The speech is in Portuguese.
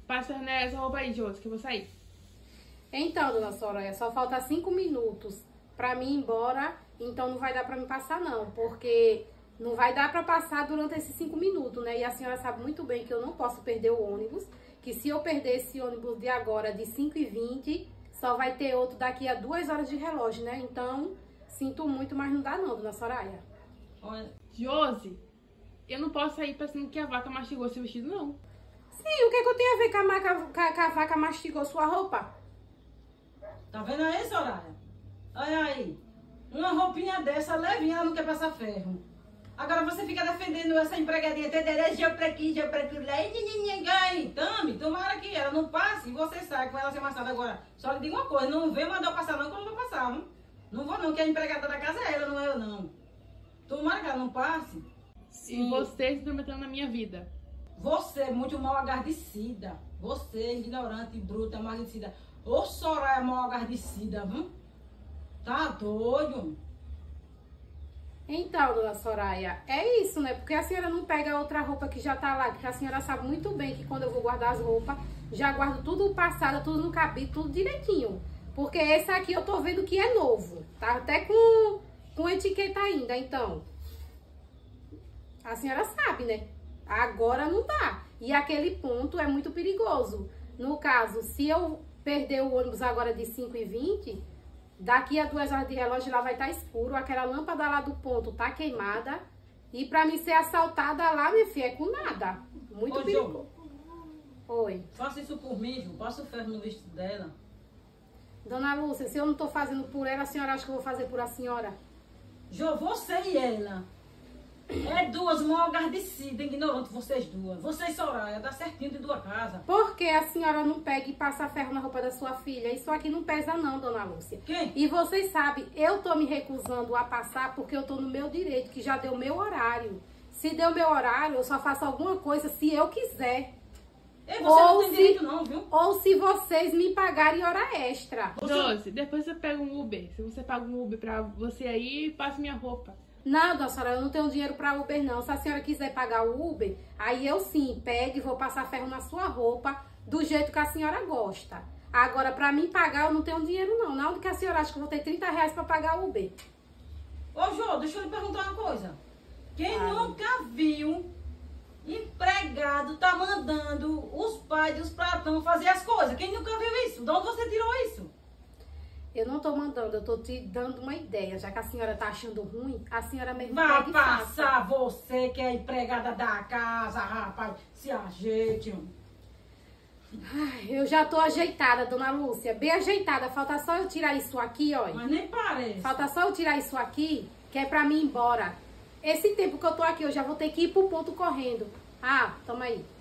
Passa essa roupa aí, Josi, que eu vou sair. Então, dona Soraya, só falta 5 minutos pra mim ir embora, então não vai dar pra me passar não, porque não vai dar pra passar durante esses 5 minutos, né? E a senhora sabe muito bem que eu não posso perder o ônibus, que se eu perder esse ônibus de agora, de 5h20, só vai ter outro daqui a 2 horas de relógio, né? Então, sinto muito, mas não dá não, dona Soraya. Olha, Josi, eu não posso sair parecendo que a vaca mastigou seu vestido, não. Sim, o que eu tenho a ver com a vaca mastigou sua roupa? Tá vendo aí, Soraya? Olha aí. Uma roupinha dessa levinha, ela não quer passar ferro. Agora você fica defendendo essa empregadinha, geopra pra aqui, geopra pra lá, e Tami, tomara que ela não passe e você sai com ela ser amassada agora. Só lhe digo uma coisa, não vem mandar eu passar não, que eu não vou passar, viu? Não vou não, que a empregada da casa é ela, não é eu não. Tomara que ela não passe. Sim. E você se intrometendo na minha vida. Você é muito mal agradecida. Você, ignorante, bruta, mal agradecida. Ô Soraya mal agradecida, viu? Tá doido? Então, dona Soraya, é isso, né? Porque a senhora não pega outra roupa que já tá lá, porque a senhora sabe muito bem que quando eu vou guardar as roupas, já guardo tudo passado, tudo no cabide, tudo direitinho. Porque esse aqui eu tô vendo que é novo, tá? Até com etiqueta ainda, então. A senhora sabe, né? Agora não dá. E aquele ponto é muito perigoso. No caso, se eu perder o ônibus agora de 5h20, daqui a 2 horas de relógio lá vai estar escuro, aquela lâmpada lá do ponto tá queimada. E pra mim ser assaltada lá, minha filha, é com nada. Muito perigoso. Oi. Faça isso por mim, viu? Passa o ferro no vestido dela. Dona Lúcia, se eu não tô fazendo por ela, a senhora acha que eu vou fazer por a senhora? Jô, você e ela. É duas mal agradecidas, ignorantes, vocês duas. Vocês, Soraya, dá certinho de tua casa. Por que a senhora não pega e passa ferro na roupa da sua filha? Isso aqui não pesa não, dona Lúcia. Quem? E vocês sabem, eu tô me recusando a passar porque eu tô no meu direito, que já deu meu horário. Se deu meu horário, eu só faço alguma coisa se eu quiser. E você não tem direito não, viu? Ou se vocês me pagarem hora extra. Josi, depois você pega um Uber. Se você paga um Uber pra você aí, passa minha roupa. Não, dona senhora, eu não tenho dinheiro para Uber, não. Se a senhora quiser pagar o Uber, aí eu sim pego e vou passar ferro na sua roupa do jeito que a senhora gosta. Agora, para mim pagar, eu não tenho dinheiro, não. Na hora que a senhora acha que eu vou ter 30 reais para pagar o Uber. Ô, Jô, deixa eu lhe perguntar uma coisa. Quem nunca viu empregado tá mandando os pais dos patrões fazer as coisas? Quem nunca viu isso? De onde você tirou isso? Eu não tô mandando, eu tô te dando uma ideia. Já que a senhora tá achando ruim, a senhora mesmo vai pega e passar faça. você que é empregada da casa, rapaz. Se ajeite. Ai, eu já tô ajeitada, dona Lúcia. Bem ajeitada. Falta só eu tirar isso aqui, ó. Mas nem parece. Falta só eu tirar isso aqui, que é pra mim ir embora. Esse tempo que eu tô aqui, eu já vou ter que ir pro ponto correndo. Ah, toma aí.